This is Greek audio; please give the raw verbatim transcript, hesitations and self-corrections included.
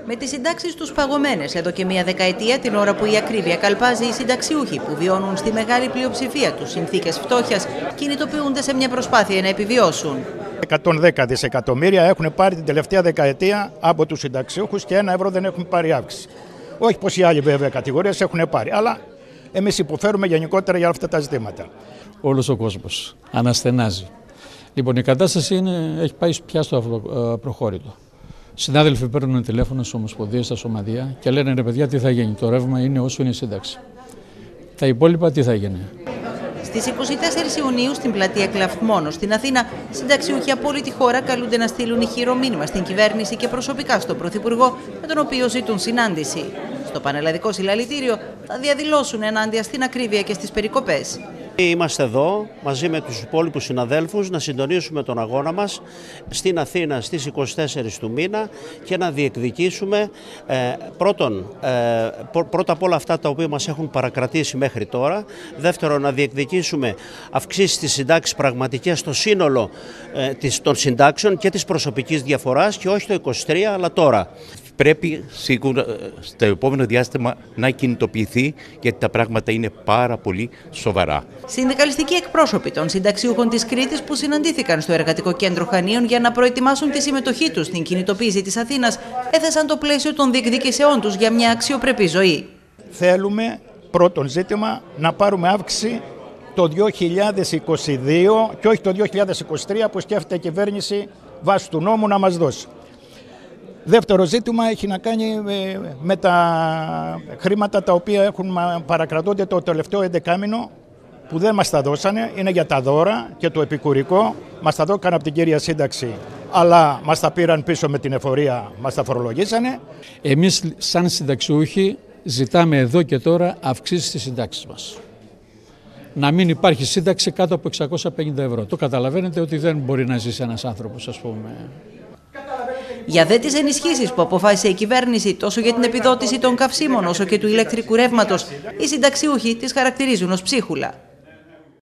Με τις συντάξεις τους παγωμένες εδώ και μία δεκαετία, την ώρα που η ακρίβεια καλπάζει, οι συνταξιούχοι που βιώνουν στη μεγάλη πλειοψηφία τους συνθήκες φτώχειας κινητοποιούνται σε μια προσπάθεια να επιβιώσουν. εκατόν δέκα δισεκατομμύρια έχουν πάρει την τελευταία δεκαετία από τους συνταξιούχους και ένα ευρώ δεν έχουν πάρει αύξηση. Όχι πως οι άλλοι βέβαια κατηγορίες έχουν πάρει, αλλά εμείς υποφέρουμε γενικότερα για αυτά τα ζητήματα. Όλος ο κόσμος αναστενάζει. Λοιπόν, η κατάσταση είναι, έχει πάει πια στο προχώρητο. Συνάδελφοι παίρνουν τηλέφωνο στις ομοσπονδίες, στα σωματεία και λένε ρε παιδιά τι θα γίνει. Το ρεύμα είναι όσο είναι η σύνταξη. Τα υπόλοιπα τι θα γίνει. Στις είκοσι τέσσερις Ιουνίου στην πλατεία Κλαφμόνο στην Αθήνα, συνταξιούχοι από όλη τη χώρα καλούνται να στείλουν ηχηρό μήνυμα στην κυβέρνηση και προσωπικά στον Πρωθυπουργό, με τον οποίο ζητούν συνάντηση. Στο πανελλαδικό συλλαλητήριο θα διαδηλώσουν ενάντια στην ακρίβεια και στις περικοπές. Είμαστε εδώ μαζί με τους υπόλοιπους συναδέλφους να συντονίσουμε τον αγώνα μας στην Αθήνα στις είκοσι τέσσερις του μήνα και να διεκδικήσουμε ε, πρώτον, ε, πρώτα απ' όλα αυτά τα οποία μας έχουν παρακρατήσει μέχρι τώρα. Δεύτερον, να διεκδικήσουμε αυξήσεις της συντάξης πραγματικές στο σύνολο ε, της, των συντάξεων και της προσωπικής διαφοράς και όχι το είκοσι τρία αλλά τώρα. Πρέπει σίγουρα στο επόμενο διάστημα να κινητοποιηθεί, γιατί τα πράγματα είναι πάρα πολύ σοβαρά. Συνδικαλιστικοί εκπρόσωποι των συνταξιούχων της Κρήτης που συναντήθηκαν στο Εργατικό Κέντρο Χανίων για να προετοιμάσουν τη συμμετοχή τους στην κινητοποίηση της Αθήνας έθεσαν το πλαίσιο των διεκδικήσεών τους για μια αξιοπρεπή ζωή. Θέλουμε πρώτον ζήτημα να πάρουμε αύξηση το δύο χιλιάδες είκοσι δύο και όχι το δύο χιλιάδες είκοσι τρία που σκέφτεται η κυβέρνηση βάσει του νόμου να μας δώσει. Δεύτερο ζήτημα έχει να κάνει με τα χρήματα τα οποία έχουν παρακρατούνται το τελευταίο έντεκάμηνο που δεν μας τα δώσανε, είναι για τα δώρα και το επικουρικό, μας τα δώκαν από την κύρια σύνταξη, αλλά μας τα πήραν πίσω με την εφορία, μας τα φορολογήσανε. Εμείς σαν συνταξιούχοι ζητάμε εδώ και τώρα αυξήσεις στις συντάξεις μας. Να μην υπάρχει σύνταξη κάτω από εξακόσια πενήντα ευρώ. Το καταλαβαίνετε ότι δεν μπορεί να ζήσει ένας άνθρωπος, ας πούμε. Για δε τις ενισχύσεις που αποφάσισε η κυβέρνηση τόσο για την επιδότηση των καυσίμων όσο και του ηλεκτρικού ρεύματος, οι συνταξιούχοι τις χαρακτηρίζουν ως ψίχουλα.